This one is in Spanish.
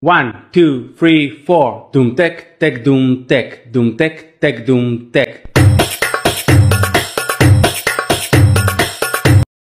1, 2, 3, 4. Doom tek tek doom tek doom tek tek doom tek.